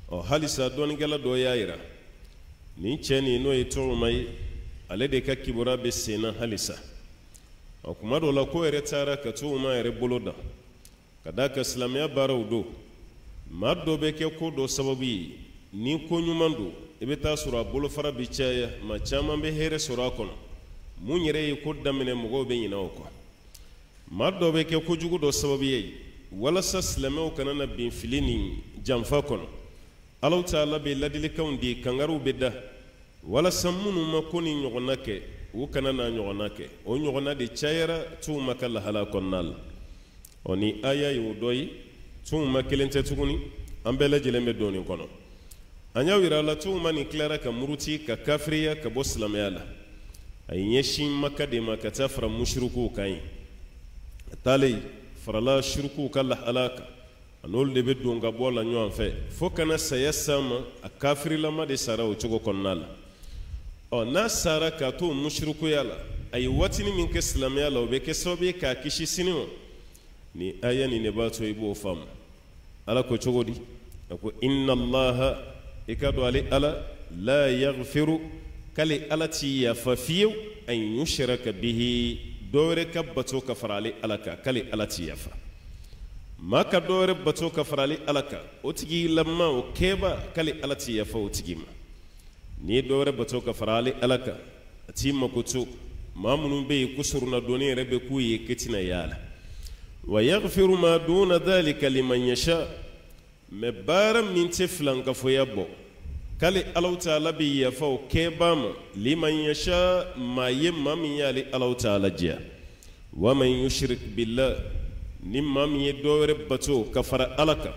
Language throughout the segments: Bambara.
halisa dɔɔnikɛla dɔ y'a yira nin cɛ nin n'o ye Tɔgɔma ye ale de ka kibaruya bɛ sen na halisa kuma dɔw la ko yɛrɛ taara ka Tɔgɔma yɛrɛ bolo da ka d'a kan silamɛya baaraw don maa dɔ bɛ kɛ ko dɔ sababu ye ni ko ɲuman don i bɛ taa sɔrɔ a bolofara bɛ caya maa caman bɛ hɛrɛ sɔrɔ a kɔnɔ mun yɛrɛ ye ko daminɛ mɔgɔw bɛ ɲinɛ o kɔ maa dɔ bɛ kɛ kojugu dɔ sababu ye walasa silamɛw kana na bin fili ni janfa kɔnɔ Alahu Taala bɛ ladilikanw di kangaruw bɛ da walasa minnu ma ko ni ɲɔgɔnna kɛ u kana na ɲɔgɔnna kɛ o ɲɔgɔnna de cayara Tɔgɔma ka lahala kɔnɔna la ni aya y'o dɔ ye Tɔgɔma kelen tɛ tuguni an bɛɛ lajɛlen bɛ don nin kɔnɔ an y'a yira la Tɔgɔma nin tilara ka muruti ka kafiriya ka bɔ silamɛya la a ye ɲɛsin Maka de ma ka taa fara mushriku kan ye a taalen farala shirkuw ka lahala kan a n'olu de bɛ don ka bɔ la ɲɔgɔn fɛ fo kana saya s'a ma a kafirilama de sara o cogo kɔnɔna la n'a sara k'a to mushrikuya la a ye waatini min kɛ silamɛya la o bɛ kɛ sababu ye k'a kisi sini ma ni aya nin de b'a to i b'o faamu Ala ko cogo di a ko inna Allaha i ka dɔn ale Ala la yaghfiru k'ale Ala ti yafa fiyewu an yushraka bihi dɔwɛrɛ ka bato ka fara ale Ala kan k'ale Ala ti yafa maa ka dɔwɛrɛ bato ka fara ale Ala kan o tigi lama o kɛba k'ale Ala ti yafa o tigi ma n'i ye dɔwɛrɛ bato ka fara ale Ala kan a t'i mako to maa minnu bɛ yen ko suruna dɔɔni yɛrɛ bɛ k'u ye kɛ tɛna y'a la wa yaghfiru ma duna dhalika liman yasha mais baara min tɛ filankafoya bɔ k'ale Alahu Taala bɛ yafa o kɛba ma liman yasha maa ye maa min y'ale Alahu Taala diya wa man yushrik billah ni maa min ye dɔwɛrɛ bato ka fara Ala kan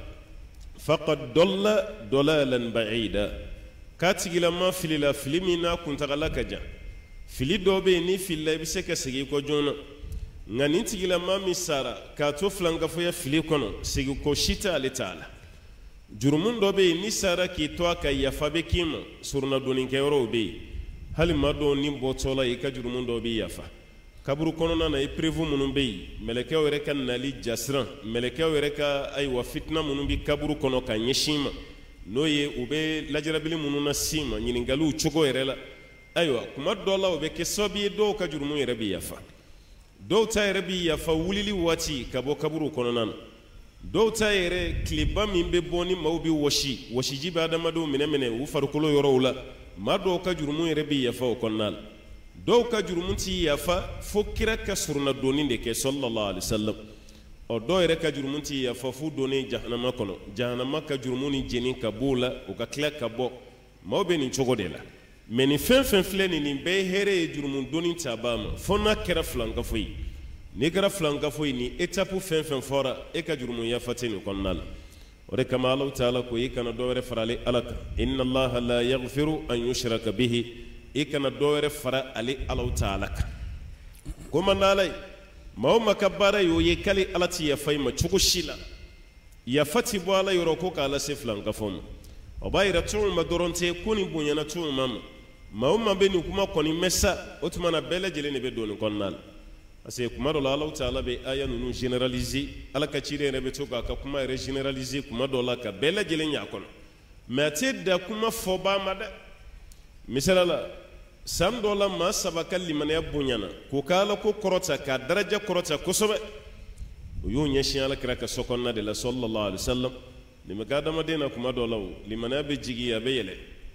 faqad dalla dalalan ba'ida k'a tigilama filila fili min n'a kuntagala ka jan fili dɔ bɛ yen ni filila i bɛ se ka segin i kɔ joona nka nin tigilama min sara k'a to filankafoya fili kɔnɔ segin kɔ si t'ale t'a la jurumun dɔ bɛ yen ni sara k'i to a ka yafa bɛ k'i ma surunadonnikɛyɔrɔw bɛ yen hali maa dɔw ni bɔtɔ la i ka jurumun dɔw bɛ yafa kaburu kɔnɔna na i prevu minnu bɛ yen mɛlɛkɛw yɛrɛ ka nali jasiran mɛlɛkɛw yɛrɛ ka ayiwa fitina minnu bɛ kaburu kɔnɔ ka ɲɛsin ma n'o ye u bɛ lajarabili minnu na si ma ɲininkaliw cogo yɛrɛ la ayiwa kuma dɔ la o bɛ kɛ sababu ye dɔw ka jurumun yɛrɛ bɛ yafa dɔw ta yɛrɛ bɛ yafa wulili waati ka bɔ kaburu kɔnɔna na dɔw ta yɛrɛ tileba min bɛ bɔ ni maaw bɛ wɔsiji bɛ adamadenw minɛ u farikolo yɔrɔw la maa dɔw ka jurumun yɛrɛ bɛ yafa o kɔnɔna la dɔw ka jurumun ti yafa fo kira ka surunadonni de kɛ sallallahu alaihi wasallam dɔw yɛrɛ ka jurumun ti yafa fo donnen jahanama kɔnɔ jahanama ka jurumun ni jeni ka b'o la o ka tila ka bɔ maaw bɛ nin cogo de la mais nin fɛn fɛn filɛ nin bɛɛ ye hɛrɛ ye jurumun donni ta b'a ma fo n'a kɛra filankafo ye n'i kɛra filankafo ye ni étape fɛn fɛn fɔra e ka jurumun yafa tɛ nin kɔnɔna la o de kama Alahu Taala ko i kana dɔwɛrɛ fara ale Ala kan inna Allaha la yaghfiru an yushraka bihi i kana dɔwɛrɛ fara ale Alahu Taala kan ko man d'Ala ye maa o maa ka baara ye o ye k'ale Ala ti yafa i ma cogo si la yafa ti bɔ Ala yɔrɔ ko k'a lase filankafo ma o b'a yira Tɔgɔma dɔrɔn tɛ ko nin bonyana Tɔgɔma ma maa o maa bɛ nin kuma kɔni mɛn sa o tuma na bɛɛ lajɛlen de bɛ don nin kɔnɔna la parce que kuma dɔ la Alahu Taala bɛ aya ninnu généraliser Ala ka ciden yɛrɛ bɛ to k'a ka kuma yɛrɛ généraliser kuma dɔ la ka bɛɛ lajɛlen y'a kɔnɔ mais a tɛ da kuma fɔbaa ma dɛ misala la san dɔ la maa saba ka limaniya bonyana k'o ka Ala ko kɔrɔta k'a daraja kɔrɔta kosɛbɛ o y'o ɲɛsin Alakira ka so kɔnɔna de la sallallahu alaihi wasallam nin bɛ kɛ adamaden na kuma dɔ la o limaniya bɛ jigin a bɛ yɛlɛ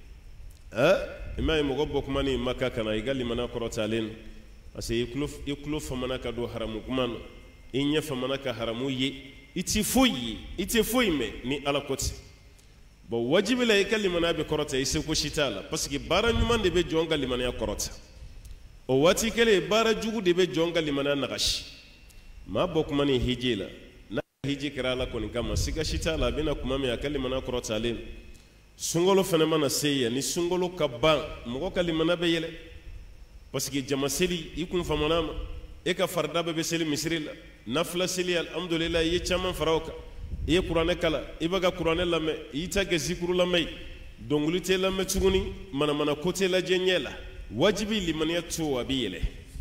i m'a ye mɔgɔ bɔ kuma ni Maka kana i ka limaniya kɔrɔtalen parce que i tulo famana ka don haramu kuma na i ɲɛ famana ka haramu ye i ti foyi mɛn ni Ala ko tɛ bon wajibi la i ka limaniya bɛ kɔrɔta i seko si t'a la parce que baara ɲuman de bɛ jɔn ka limaniya kɔrɔta o waati kɛlen baara jugu de bɛ jɔn ka limaniya nagasi maa bɔ kuma ni hiji la n'a hiji kɛra Ala kɔni kama siga si t'a la a bɛna kuma min a ka limaniya kɔrɔtalen sunkalo fana mana se yan ni sunkalo ka ban mɔgɔ ka limaniya bɛ yɛlɛ parce que jama seli i kun famana ma e ka farida bɛɛ bɛ seli misiri la nafila seli alhamdulillah i ye caman fara o kan i ye kuranɛ kala i bɛ ka kuranɛ lamɛn i y'i ta kɛ zikuru lamɛn dɔnkili tɛ lamɛn tuguni manamana ko tɛ lajɛ ɲɛ la wajibi limaniya to a bɛ yɛlɛ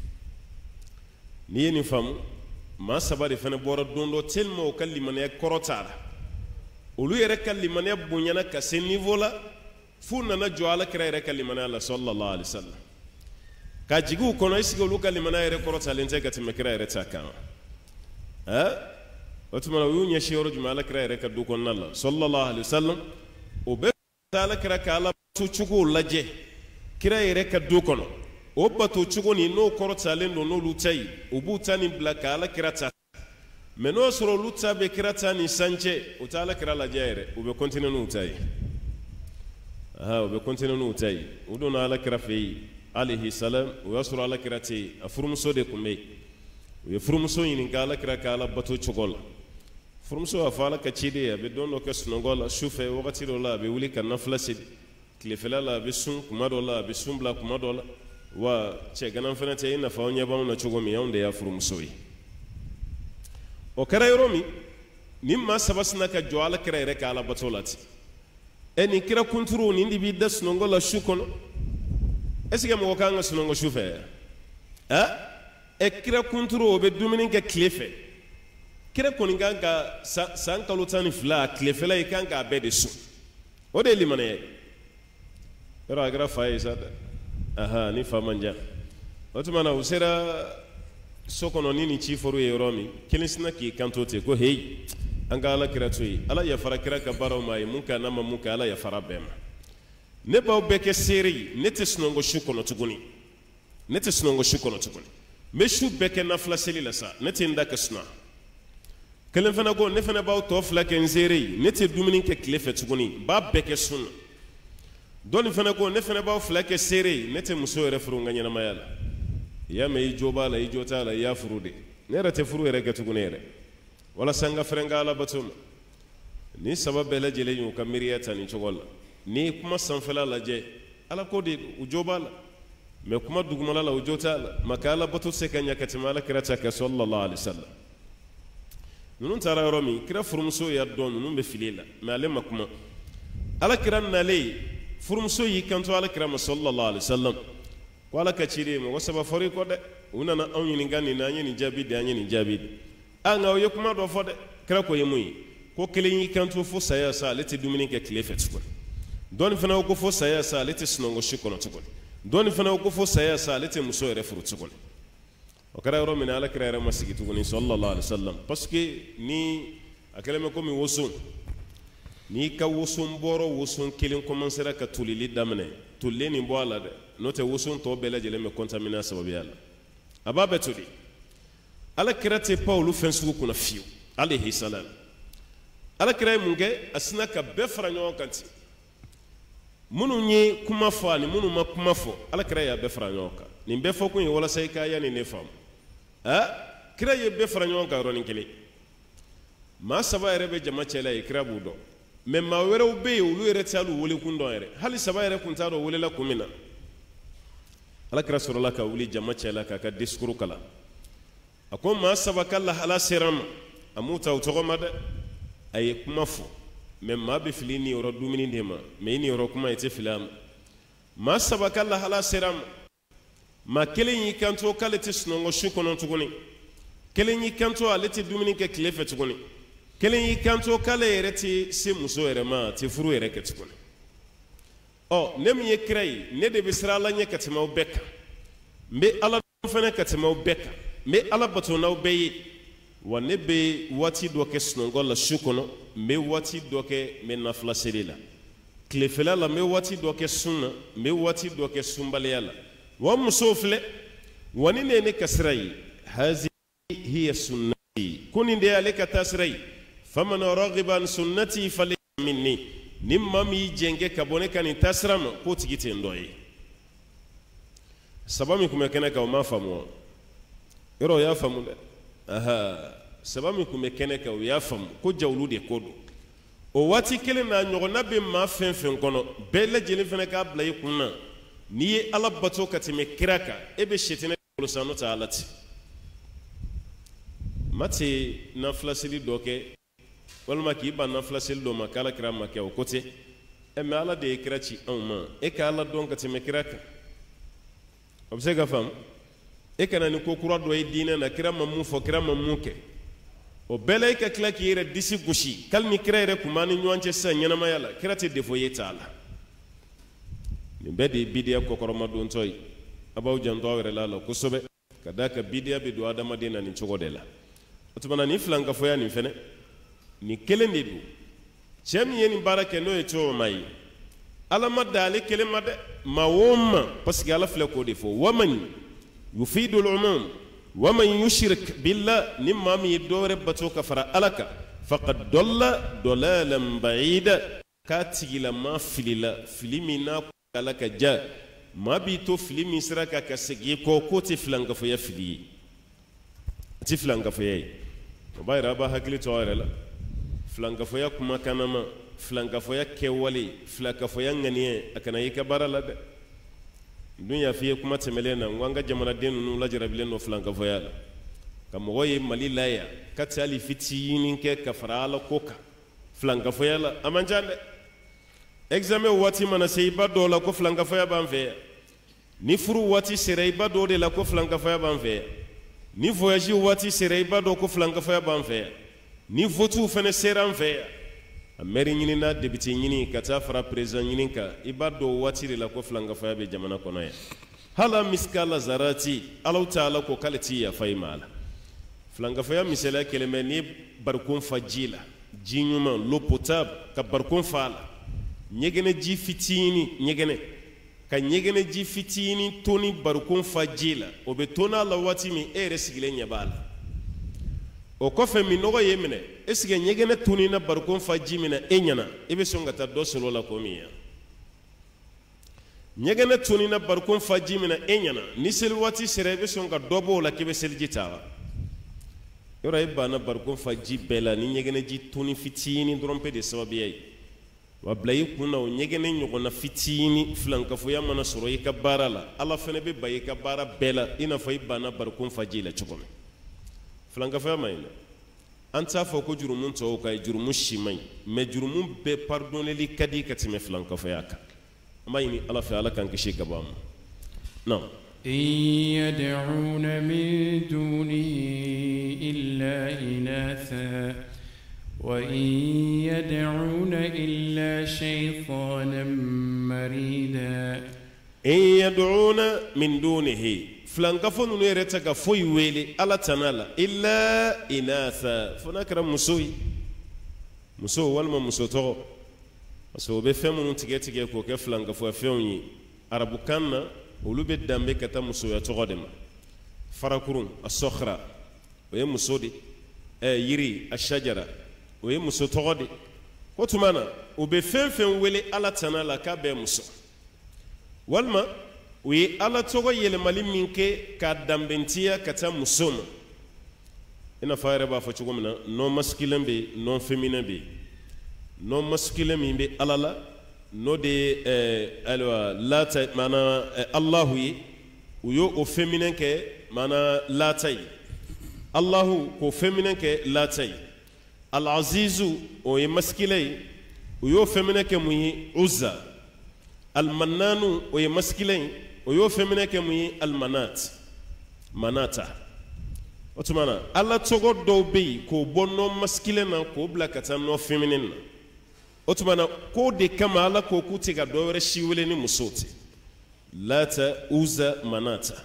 n'i ye nin faamu maa saba de fana bɔra don dɔ tellement o ka limaniya kɔrɔtara olu yɛrɛ ka limaniya bonyana ka se niveau la fu nana jɔ alakira yɛrɛ ka limaniya la sallallahu alaihi wasallam ka jigi u kɔnɔ isigi olu ka limaniya yɛrɛ kɔrɔtalen tɛ ka tɛmɛ kira yɛrɛ ta kan o tuma na u y'u ɲɛsin yɔrɔ jumɛn alakira yɛrɛ ka du kɔnɔna la sallallahu alaihi wasallam o bɛ alakira ka ala bato cogo lajɛ kira yɛrɛ ka du kɔnɔ o bato cogo nin n'o kɔrɔtalen don n'olu ta ye u b'u ta nin bila ka alakira ta mais n'o sɔrɔ olu ta bɛ kira ta ni sancɛ u tɛ alakira lajɛ yɛrɛ u bɛ continuer n'u ta ye u bɛ continuer n'u ta ye u donna alakira fɛ yen alayhi salam o y'a sɔrɔ alakira tɛ yen a furumuso de tun bɛ yen u ye furumuso ɲininka alakira ka ala bato cogo la furumuso y'a fɔ ala ka ciden a bɛ don dɔ kɛ sunɔgɔ la sufɛ wagati dɔ la a bɛ wuli ka nafila seli tilefɛla la a bɛ sun kuma dɔ la a bɛ sun bila kuma dɔ la wa cɛ ganan fana tɛ i nafa aw ɲɛ b'anw na cogo min anw de y'a furumuso ye o kɛra yɔrɔ min nin maa saba sina ka jɔ alakira yɛrɛ ka ala bato la ten nin kira kunturu nin de b'i da sunɔgɔ la su kɔnɔ est ce que mɔgɔ kan ka sunɔgɔ su fɛ kira kunturu o bɛ dumuni kɛ tile fɛ kira kɔni kan ka san kalo 12 tilefɛla i kan k'a bɛɛ de sun o de ye limaniya ye yɔrɔ a kɛra fa ye sa dɛ ni fa man jan o tuma na u sera so kɔnɔ ni nin ci fɔr'u ye yɔrɔ min kelen sina k'i kanto ten ko heyi an ka ala kira to yen ala yafara kira ka baaraw ma ye mun ka n'a ma mun kɛ ala yafara bɛɛ ma ne b'aw bɛɛ kɛ seere ye ne tɛ sunɔgɔ su kɔnɔ tuguni ne tɛ sunɔgɔ su kɔnɔ tuguni n bɛ su bɛɛ kɛ nafila seli la sa ne tɛ n da ka suna kelen fana ko ne fana b'aw tɔ fila kɛ n seere ye ne tɛ dumuni kɛ tile fɛ tuguni n b'a bɛɛ kɛ sun na dɔɔni fana ko ne fana b'aw fila kɛ seere ye ne tɛ muso yɛrɛ furu n ka ɲɛnamaya la i y'a mɛn i jo b'a la i jo t'a la i y'a furu de ne yɛrɛ tɛ furu yɛrɛ kɛ tuguni yɛrɛ walasa n ka fɛrɛ n ka ala bato ma ni saba bɛɛ lajɛlen y'u ka miiriya ta nin cogo la ni kuma sanfɛla lajɛ ala ko de u jo b'a la mais kuma dugumala la u jo t'a la maka ala bato se ka ɲɛ ka tɛmɛ ala kira ta kɛ sallallahu alaihi wasallam ninnu taara yɔrɔ min kira furumuso y'a dɔn ninnu bɛ fili la mais ale ma kuma ala kira nalen furumuso y'i kanto ala kira ma sallallahu alaihi wasallam ko ala ka ciden mɔgɔ saba fɔr'i kɔ dɛ u nana anw ɲininka nin na an ye nin jaabi di an ye nin jaabi di nka o ye kuma dɔ fɔ dɛ kira ko ye mun ye ko kelen y'i kanto fo saya sa ale tɛ dumuni kɛ tile fɛ tuguni dɔɔni fana ko fo saya sa ale tɛ sunɔgɔ su kɔnɔ tuguni dɔɔni fana ko fo saya sa ale tɛ muso yɛrɛ furu tuguni o kɛra yɔrɔ min na ala kira yɛrɛ ma sigi tuguni sallallahu alaihi wasallam parce que ni a kɛlen bɛ komi woson n'i ka woson bɔrɔ woson kelen commencera ka tolili daminɛ tolilen nin bɔ a la dɛ n'o tɛ woson tɔ bɛɛ lajɛlen bɛ contaminer a sababuya la a b'a bɛɛ toli ala kira tɛ pan olu fɛn sugu kunna fiyewu alayhi salam ala kira ye mun kɛ a sina ka bɛɛ fara ɲɔgɔn kan ten minnu ye kuma fɔ ani minnu ma kuma fɔ ala kira y'a bɛɛ fara ɲɔgɔn kan nin bɛɛ fɔ kun ye walasa i k'a yani ne faamu kira ye bɛɛ fara ɲɔgɔn kan yɔrɔnin kelen maa saba yɛrɛ bɛ jama cɛla ye kira b'u dɔn mais maa wɛrɛw bɛ yen olu yɛrɛ tɛ hali wele kun dɔn yɛrɛ hali saba yɛrɛ kun t'a dɔn welela kun min na ala kira sɔrɔla ka wuli jama cɛla k'a ka discours kalan a ko maa saba ka lahala sera n ma a m'u ta u tɔgɔ ma dɛ a ye kuma fɔ mais maa bɛ fili ni yɔrɔ dumuni de ma mais i ni yɔrɔ kuma i tɛ fili a ma maa saba ka lahala sera n ma maa kelen y'i kanto k'ale tɛ sunɔgɔ su kɔnɔ tuguni kelen y'i kanto ale tɛ dumuni kɛ tile fɛ tuguni kelen y'i kanto k'ale yɛrɛ tɛ se muso yɛrɛ ma a tɛ furu yɛrɛ kɛ tuguni ne min ye kira ye ne de bɛ siran ala ɲɛ ka tɛmɛ aw bɛɛ kan n bɛ ala dɔn fana ka tɛmɛ aw bɛɛ kan n bɛ ala bato n'aw bɛɛ ye wa ne bɛ waati dɔ kɛ sunɔgɔ la su kɔnɔ n bɛ waati dɔ kɛ n bɛ nafila seli la tilefɛla la n bɛ waati dɔ kɛ sun na n bɛ waati dɔ kɛ sunbaliya la wa musow filɛ wa ni ne ye ne ka sira ye hazihi hiya sunnati ko nin de ye ale ka taa sira ye faman ragiba an sunnati falaysa minni ni maa min y'i jɛngɛ ka bɔ ne ka nin taasira ma k'o tigi tɛ n dɔ ye saba min tun bɛ kɛnɛ kan o m'a faamu wa yɔrɔ o y'a faamu dɛ saba min tun bɛ kɛnɛ kan o y'a faamu ko jawulu de ko don o waati kelen na ɲɔgɔnna bɛ maa fɛn fɛn kɔnɔ bɛɛ lajɛlen fana k'a bila i kun na n'i ye ala bato ka tɛmɛ kira kan e bɛ sɛtinɛ bolo sa n'o tɛ ala tɛ ma tɛ nafila seli dɔ kɛ walima k'i ban nafila seli dɔ ma k'ala kira ma kɛ o ko tɛ mais ala de ye kira ci anw ma e ka ala dɔn ka tɛmɛ kira kan o bɛ se ka faamu e kana ni ko kura dɔ ye diinɛ na kira ma mun fɔ kira ma mun kɛ o bele ka kila ki yere disi gushi kal ni kira yere kuma ni ɲɔgɔn cɛ sisan ɲɛnamaya la kira tɛ defo ye t'a la nin bɛɛ de ye bidiya kɔkɔrɔmadontɔ ye a b'aw janto aw yɛrɛ la kosɛbɛ ka da ka bidiya bɛ don adamaden na nin cogo de la o tuma nin filankafoya nin fɛnɛ nin kelen de don cɛ min ye nin baara kɛ n'o ye cɛwoma ye ala ma da ale kelen ma dɛ ma o ma parce que ala filɛ k'o de fɔ waman yufidul umum waman yushrik billah ni maa min ye dɔwɛrɛ bato ka fara ala kan faqad dalla dalalan ba'ida k'a tigilama filila fili min n'a ala ka ja maa b'i to fili min sira kan ka segin kɔ k'o tɛ filankafoya fili ye a tɛ filankafoya ye o b'a yira a b'a hakili to a yɛrɛ la filankafoya kumakanama filankafoya kɛwale filankafoya ŋaniya a kana y'i ka baara la dɛ dun y'a f'i ye kuma tɛmɛlen na n ko an ka jamanaden ninnu lajarabilen don filankafoya la ka mɔgɔ ye mali la yan ka tɛ hali fitinin kɛ ka fara ala ko kan filankafoya la a man ca dɛ examen waati mana se i ba dɔw la ko filankafoya b'an fɛ yan ni furu waati sera i ba dɔw de la ko filankafoya b'an fɛ yan ni voyage waati sera i ba dɔw ko filankafoya b'an fɛ yan ni votuw fɛnɛ sera an fɛ yan a maire ɲinina député ɲini ka taa fara président ɲini kan i b'a dɔn waati de la ko filankafoya bɛ jamana kɔnɔ yan hala miskala zarati alaw taala ko k'ale ti yafa i ma a la filankafoya misaliya kelen bɛ n'i ye barikon fa ji la ji ɲuman l'eau potable ka barikon fa a la ɲɛgɛnɛ ji fitinin ɲɛgɛnɛ ka ɲɛgɛnɛ ji fitinin to ni barikon fa ji la o bɛ to n'a la waati min e yɛrɛ sigilen ɲɛ b'a la o kɔfɛ min nɔgɔ ye minɛ est ce que ɲɛgɛnɛ tuni na barikon fa ji minɛ e ɲɛna i bɛ sɔn ka taa dɔ sɔrɔ o la ko min ya ɲɛgɛnɛ tuni na barikon fa ji minɛ e ɲɛna ni seli waati sera i bɛ sɔn ka dɔ bɔ o la k'i bɛ seliji ta wa yɔrɔ e banna barikon fa ji bɛɛ la ni ɲɛgɛnɛ ji tuni fitinin dɔrɔn pe de sababuya ye wa bila i kun na o ɲɛgɛnɛ ɲɔgɔnna fitinin filankafoya mana sɔrɔ i ka baara la ala fɛnɛ bɛ ban i ka baara bɛɛ la i n'a fɔ i banna barikon fa ji la cogo min filankafoya ma ɲi dɛ an t'a fɔ ko jurumu tɔw ka ɲi jurumu si ma ɲi mais jurumu bɛɛ pardonneli ka di ka tɛmɛ filankafoya kan an b'a ɲini ala fɛ ala k'an kisi ka bɔ a ma non إن يدعون من دونه إلا إناثا وإن يدعون إلا شيطانا مريدا إن يدعون من دونه filankafo ninnu yɛrɛ tɛ ka foyi wele ala tana la illa inatha fo n'a kɛra muso ye muso walima muso tɔgɔ parce que o bɛ fɛn minnu tigɛ tigɛ k'o kɛ filankafoya fɛnw ye arabukan na olu bɛ danbe ka taa musoya tɔgɔ de ma farakurun a sɔkra o ye muso de yiri a shajara o ye muso tɔgɔ de ko tuma na o bɛ fɛn fɛn wele ala tana la k'a bɛ muso walima o ye ala tɔgɔ yɛlɛmali min kɛ k'a danbentiya ka taa muso ma i n'a fɔ a yɛrɛ b'a fɔ cogo min na non masculin bɛ yen non féminin bɛ yen non masculin min bɛ ala la n'o de ye lata maana alahu ye u y'o o féminin kɛ maana lata ye alahu k'o féminin kɛ lata ye al-azizu o ye masculin ye u y'o féminin kɛ mun ye uzza al-mannanu o ye masculin ye o y'o féminin kɛ mun ye al-manat manata o tuma na ala tɔgɔ dɔw bɛ yen k'o bɔ non masculin na k'o bila ka taa non féminin na o tuma na k'o de kama ala ko k'u tɛ ka dɔ wɛrɛ si wele ni muso tɛ lata uzza manata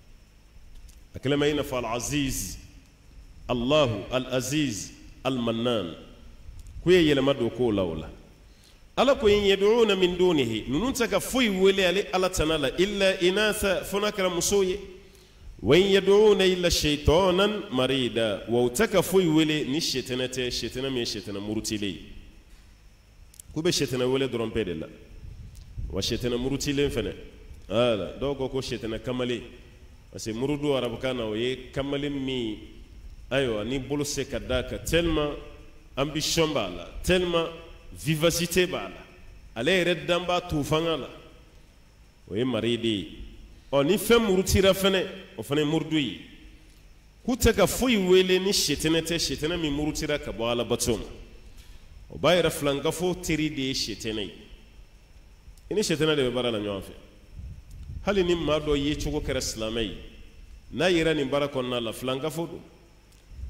a kɛlen bɛ i n'a fɔ al-aziz allahu al-aziz al-mannan k'u ye yɛlɛma don k'o la o la ala ko in yad'una min dunihi nunun tɛ ka foyi wele ale ala tana la illa inatha fo n'a kɛra muso ye wa in yad'una illa shaytanan marida wa u tɛ ka foyi wele ni shetana tɛ shetana min ye shetana murutilen ye k'u bɛ shetana wele dɔrɔn pe de la wa shetana murutilen fɛnɛ wala dɔw ko shetana kamalen parce que murudu arabukan na o ye kamalen min ayiwa ni bolo se ka da kan tellement ambition b'a la tellement vivacité b'a la ale yɛrɛ dan b'a tu fanga la o ye maride ye ɔ ni fɛn murutira fɛnɛ o fana ye murudu ye k'u tɛ ka foyi wele ni shetana tɛ shetana min murutira ka bɔ alabato ma o b'a yɛrɛ filankafo teri de ye shetana ye i ni shetana de bɛ baara la ɲɔgɔn fɛ hali ni maa dɔ ye cogo kɛra silamɛ ye n'a yera nin baara kɔnɔna la filankafo don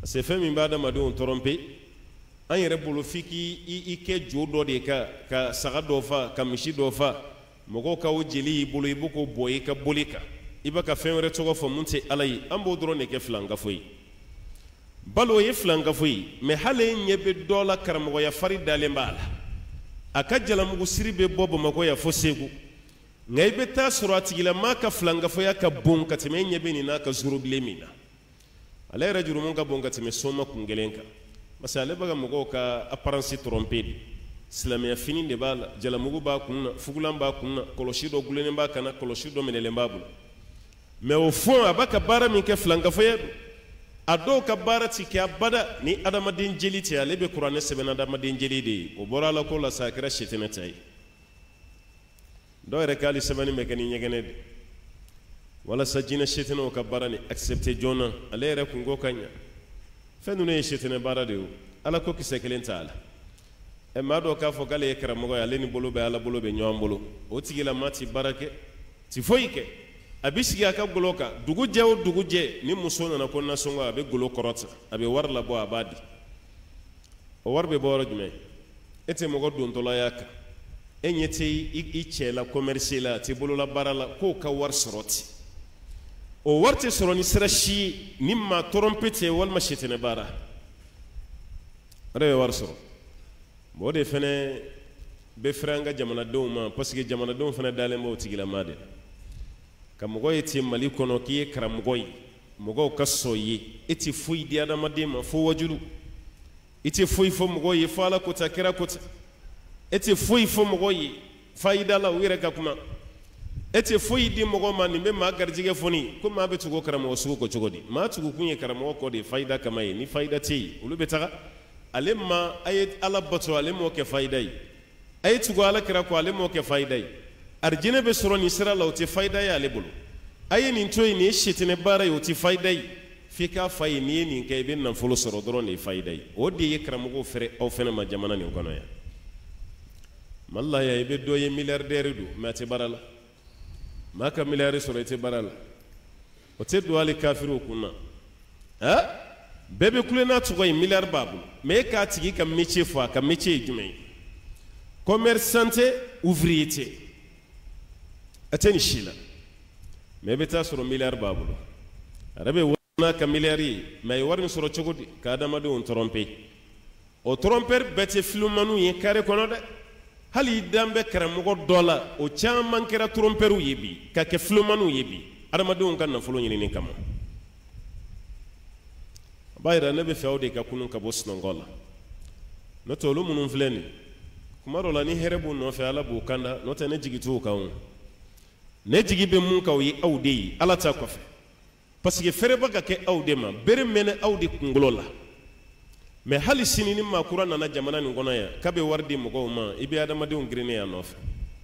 c'est fait min bada madu tromper an yɛrɛ bolo fiki i kɛ jo dɔ de ka saga dɔ fa ka misi dɔ fa mɔgɔw ka o jeli y'i bolo i b'o ko bɔ i ka boli kan i bɛ ka fɛn wɛrɛ tɔgɔ fɔ mun tɛ ala ye an b'o dɔrɔn de kɛ filankafo ye balo ye filankafo ye mais hali ɲɛ bɛ dɔ la karamɔgɔya fari dalen b'a la a ka jalamugu siri bɛ bɔ bamakɔ yan fo segu nka i bɛ taa sɔrɔ a tigilamaa ka filankafoya ka bon ka tɛmɛ ɲɛ bɛ nin n'a ka zurubilen min na ale yɛrɛ jurumu ka bon ka tɛmɛ soma kun kelen kan parce que ale bɛ ka mɔgɔw ka apparence tromper de silamɛya fini de b'a la jalamugu b'a kun na fugulan b'a kun na kɔlɔsi dɔ gulennen b'a kan na kɔlɔsi dɔ minɛlen b'a bolo mais au fond a b'a ka baara min kɛ filankafoya don a dɔw ka baara ti kɛ abada ni adamaden jeli tɛ ale bɛ kuranɛ sɛbɛnna adamaden jeli de ye o bɔra ala ko la sa a kɛra sitɛnɛ ta ye dɔw yɛrɛ k'ale sɛbɛnni bɛ kɛ ni ɲɛgɛnɛ de walasa jinɛ sitɛnɛw ka baara ni accepter joona ale yɛrɛ kungo ka ɲa fɛn ninnu ye sitɛnɛ baara de ye ala ko kisɛ kelen t'a la maa dɔw k'a fɔ k'ale ye karamɔgɔ ye ale ni bolo bɛ ala bolo bɛ ɲɔgɔn bolo o tigilamaa ti baara kɛ ti foyi kɛ a bɛ sigi a ka golo kan dugujɛ o dugujɛ ni muso nana ko nasɔngɔ a bɛ golo kɔrɔta a bɛ wari labɔ a b'a di o wari bɛ bɔ yɔrɔ jumɛn e tɛ mɔgɔ dontɔla y'a kan e ɲɛ tɛ i cɛ la commerce la a tɛ bolola baara la k'o ka wari sɔrɔ ten o wari tɛ sɔrɔ ni sira si ye ni maa tromper tɛ walima sitɛnɛ baara o de bɛ wari sɔrɔ bon o de fana bɛ fɛrɛ an ka jamanadenw ma parce que jamanadenw fana dalen b'o tigilamaa de la ka mɔgɔ ye ten mali kɔnɔ k'i ye karamɔgɔ ye mɔgɔw ka sɔn i ye e tɛ foyi di adamaden ma fo wajulu i tɛ foyi fɔ mɔgɔw ye fo ala kota kira kota e tɛ foyi fɔ mɔgɔw ye fayida la u yɛrɛ ka kuma e tɛ foyi di mɔgɔ ma nin bɛ maa garijɛgɛ fɔni ko maa bɛ tugu karamɔgɔ sugu kɔ cogo di maa tugu kun ye karamɔgɔ kɔ de fayida kama ye ni fayida tɛ yen olu bɛ taga ale ma a ye ala bato ale m'o kɛ fayida ye a ye tugu ala kira kɔ ale m'o kɛ fayida ye arijinɛ bɛ sɔrɔ nin sira la o tɛ fayida ye ale bolo a ye nin to yen nin ye sitɛnɛ baara ye o tɛ fayida ye f'i k'a fa ye n'i ye nin kɛ i bɛ nafolo sɔrɔ dɔrɔn de ye fayida ye o de ye karamɔgɔw fɛrɛ aw fana ma jamana nin kɔnɔ yan mali la yan i bɛ dɔ ye miliyardɛri don mais a tɛ baara la maa ka miliyari sɔrɔ i tɛ baara la o tɛ don hali kafiriw kun na bɛɛ bɛ kule n'a tɔgɔ ye miliyari b'a bolo mais e k'a tigi ka métier fɔ a ka métier ye jumɛn ye commerçant tɛ ouvrier tɛ a tɛ nin si la mais i bɛ taa sɔrɔ miliyari b'a bolo a yɛrɛ bɛ wari n'a ka miliyari ye mais a ye wari min sɔrɔ cogo di ka adamadenw tromper o trompeur bɛɛ tɛ filimaniw ye carré kɔnɔ dɛ hali i dan bɛ karamɔgɔ dɔ la o caman kɛra trompeurw ye bi ka kɛ filimaniw ye bi adamadenw ka nafolo ɲinini kama a b'a yira ne bɛ fɛ aw de ka kunun ka bɔ sunɔgɔ la n'o tɛ olu minnu filɛ nin kuma dɔ la ni hɛrɛ b'u nɔfɛ ala b'u kanda n'o tɛ ne jigi t'u kan o ne jigi bɛ mun kan o ye aw de ye ala ta kɔfɛ parce que fɛrɛba ka kɛ aw de ma bere mɛnɛ aw de kunkolo la mais hali sini ni maakura nana jamana nin kɔnɔ yan k'a bɛ wari di mɔgɔw ma i bɛ adamadenw girinnen yan nɔfɛ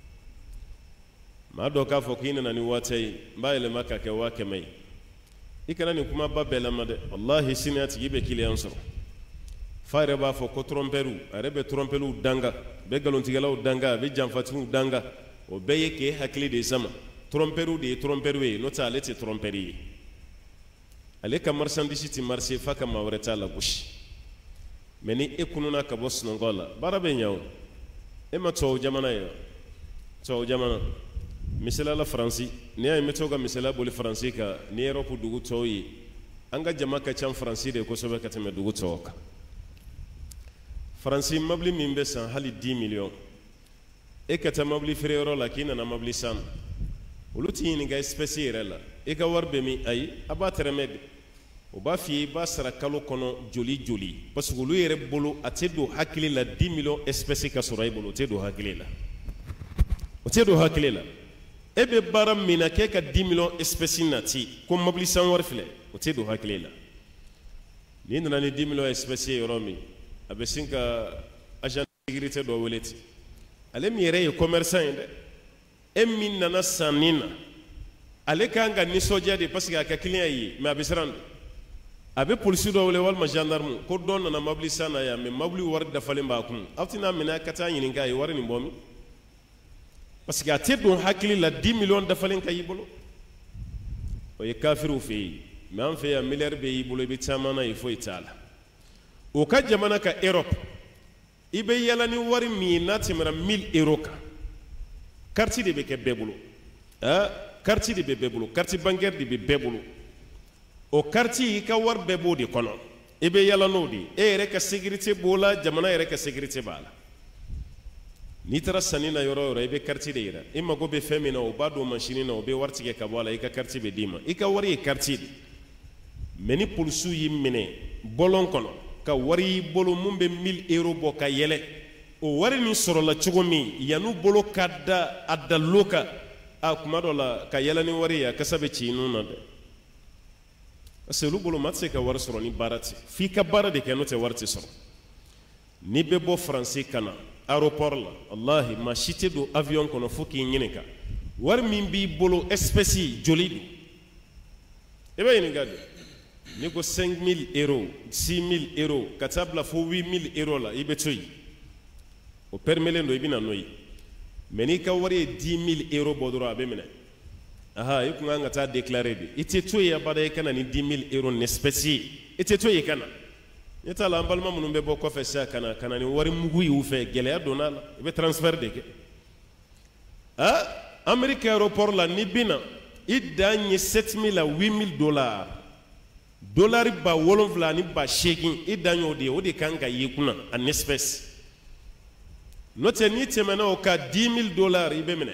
maa dɔ k'a fɔ k'i nana ni waati ye n b'a yɛlɛma ka kɛ 100 ye i kana nin kumaba bɛɛ lamɛn dɛ walahi sini a tigi bɛ kiliyan sɔrɔ fa yɛrɛ b'a fɔ ko trompeurw a yɛrɛ bɛ trompeurw danga a bɛ nkalontigɛlaw danga a bɛ janfatigiw danga o bɛɛ ye k'e hakili de sama trompeurw de ye trompeurw ye n'o tɛ ale tɛ trompeur ye ale ka marchandise tɛ marché f'a ka maa wɛrɛ t'a lagosi mais ni e kununa ka bɔ sunɔgɔ la baara bɛ ɲɛ o e ma tubabu jamana ye tubabu jamana misaliya la faransi n'i y'a ye n bɛ to ka misaliya boli faransi kan ni Europe dugu tɔw ye an ka jama ka ca faransi de kosɛbɛ ka tɛmɛ dugu tɔw kan faransi mobili min bɛ san hali 10 millions e ka taa mobili feereyɔrɔ la k'i nana mobili san olu t'i ɲininka espèce yɛrɛ la e ka wari bɛ min ayi a b'a tɛrɛmɛ de o b'a f'i ye i b'a sara kalo kɔnɔ joli joli parce que olu yɛrɛ bolo a tɛ don hakili la 10 millions espèce ka sɔrɔ e bolo o tɛ don hakili la o tɛ don hakili la e bɛ baara min na k'e ka 10 millions espèce nati ko mobili san wari filɛ o tɛ don hakili la n'i nana ni 10 millions espèce ye yɔrɔ min a bɛ sin ka agent de sécurité dɔ wele ten ale min yɛrɛ ye commerçant ye dɛ e min nana sanni na ale kan ka nisɔndiya de parce que a ka client ye mais a bɛ siran de a bɛ polisi dɔ wele walima gendarme ko dɔ nana mobili san na yan mais mobili wari dafalen b'a kun aw tɛna minɛ ka taa ɲininka a ye wari nin bɔ min parce que a tɛ don hakili la 10 millions dafalen ka y'i bolo o ye kafiriw fɛ yen mais an fɛ yan miliyari bɛ y'i bolo i bɛ caman na ye foyi t'a la o ka jamana ka Europe i bɛ yala ni wari min ye n'a tɛmɛna 1000 euro kan carte de bɛ kɛ bɛɛ bolo carte de bɛ bɛɛ bolo carte bancaire de bɛ bɛɛ bolo o carte i ka wari bɛɛ b'o de kɔnɔ i bɛ yala n'o de ye e yɛrɛ ka sécurité b'o la jamana yɛrɛ ka sécurité b'a la n'i taara sanni na yɔrɔ o yɔrɔ i bɛ carte de yira i mago bɛ fɛn min na o b'a don machine na o bɛ wari tigɛ ka bɔ a la i ka carte bɛ d'i ma i ka wari ye carte de mais ni polisiw y'i minɛ bɔlɔn kɔnɔ ka wari y'i bolo mun bɛ 1000 euro bɔ ka yɛlɛ o wari nin sɔrɔla cogo min yan'u bolo ka da a dalilo kan kuma dɔ la ka yɛlɛ ni wari ye a kasa bɛ ci i nun na dɛ parce que olu bolo maa tɛ se ka wari sɔrɔ ni baara tɛ f'i ka baara de kɛ n'o tɛ wari tɛ sɔrɔ n'i bɛ bɔ Faransi ka na aéroport la wallahi maa si tɛ don avion kɔnɔ fo k'i ɲininka wari min b'i bolo espèce joli don i bɛ ɲininka de n'i ko 5000 euros 6000 euros ka taa bila fo 8000 euros la i bɛ to yen o permelen don i bɛ na n'o ye mais n'i ka wari ye 10000 euros bɔ dɔrɔn a bɛ minɛ i kun kan ka taa déclarer de i tɛ to yen abada i ka na ni 10000 euros ni espèce ye i tɛ to yen ka na ne t'a la an balima minnu bɛ bɔ kɔfɛ sisan ka na ni wari mugu y'u fɛ gɛlɛya donna a la i bɛ transfert de kɛ Amérique aéroport la n'i bɛ na i dan ye 7000 à 8000 dollars dolari ba 7 ani ba 8 i dan y'o de ye o de kan ka y'i kunna en espèce n'o tɛ n'i tɛmɛna o ka 10000 dollars i bɛ minɛ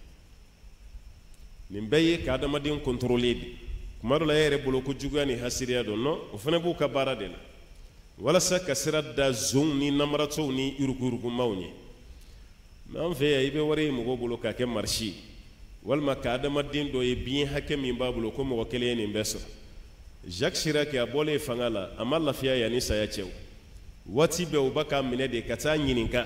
nin bɛɛ ye ka adamaden contrôler de kuma dɔ la e yɛrɛ bolo ko juguya ni hasiriya don non o fana b'u ka baara de la walasa ka sira da zonw ni namaratɔw ni urugurugumaaw ɲɛ mais an fɛ yan i bɛ wari ye mɔgɔw bolo k'a kɛ marché walima ka adamaden dɔ ye biɲɛ hakɛ min b'a bolo ko mɔgɔ kelen ye nin bɛɛ sɔrɔ Jacques Chirac a bɔlen fanga la a ma lafiya yanni saya cɛ waati bɛɛ u b'a k'a minɛ de ka taa ɲininka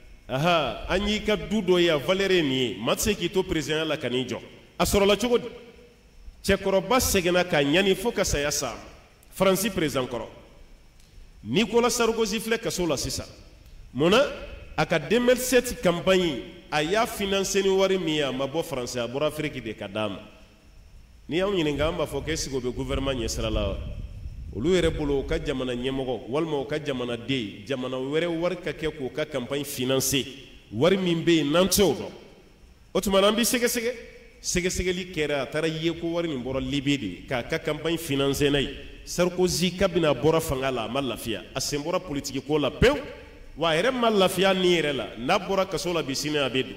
an y'i ka du dɔ ye a valeur ye nin ye maa tɛ se k'i to président la ka n'i jɔ a sɔrɔla cogo di cɛkɔrɔba seginna ka ɲani fo ka saya sa Faransi président kɔrɔ Nicolas Sarkozy filɛ kaso la sisan munna a ka 2007 campagne a y'a financé ni wari min ye a ma bɔ Faransi a bɔra Afrique de ka d'a ma ni y'anw ɲininka an b'a fɔ qu'est-ce que o bɛ gouvernement ɲɛsira la olu yɛrɛ bolo u ka jamana ɲɛmɔgɔ walima u ka jamanaden jamana wɛrɛ wari ka kɛ k'u ka campagne financé wari min bɛ yen n'an t'o dɔn o tuma na an bɛ sɛgɛsɛgɛ sɛgɛsɛgɛli kɛra a taara ye ko wari nin bɔra Libye de k'a ka campagne financé n'a ye Sarkozy kabini a bɔra fanga la a ma lafiya a sen bɔra politique ko la pewu wa a yɛrɛ ma lafiya ni yɛrɛ la n'a bɔra kaso la bi sini a bɛ don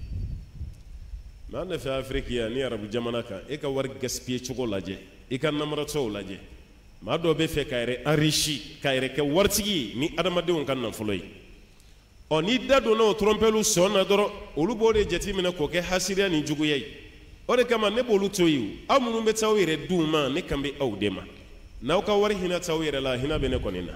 mais an de fɛ Afrique yan ni arabu jamana kan e ka wari gaspiller cogo lajɛ i ka namaratɔw lajɛ maa dɔw bɛ fɛ ka yɛrɛ enrichi ka yɛrɛ kɛ waritigi ye ni adamadenw ka nafolo ye n'i da donna o trompeliw sɔn na dɔrɔn olu b'o de jateminɛ k'o kɛ hasiriya ni juguya ye o de kama ne b'olu to yen aw minnu bɛ taa aw yɛrɛ diw ma ne kan bɛ aw de ma n'aw ka wari hinɛ t'aw yɛrɛ la hinɛ bɛ ne kɔni na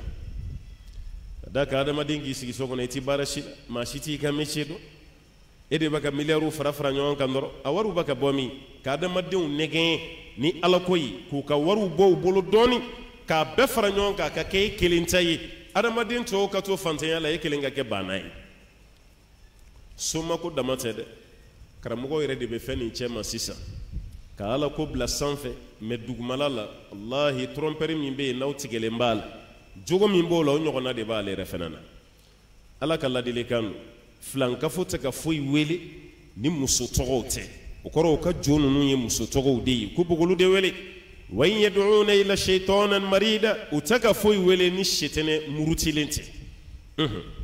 ka d'a kan adamaden k'i sigi so kɔnɔ i tɛ baara si la maa si t'i ka métier dɔn e de b'a ka miliyariw fara fara ɲɔgɔn kan dɔrɔn a wariw b'a ka bɔ min ka adamadenw nɛgɛn ni alako ye k'u ka wariw bɔ u bolo dɔɔni k'a bɛɛ fara ɲɔgɔn kan ka kɛ e kelen ta ye adamaden tɔw ka to fantanya la e kelen ka kɛ banna ye somako dama tɛ dɛ karamɔgɔ yɛrɛ de bɛ fɛn nin cɛ ma sisan ka ala ko bila sanfɛ mais dugumala la wallahi trompeur min bɛ yen n'aw tigɛlen b'a la jogo min b'o la o ɲɔgɔnna de b'ale yɛrɛ fana na ala ka ladilikan don filankafo tɛ ka foyi wele ni muso tɔgɔw tɛ o kɔrɔ o ka jo ninnu ye muso tɔgɔw de ye ko bogolu de wele wa in yad'una ila shaytanan marida u tɛ ka foyi wele ni shetɛnɛ murutilen tɛ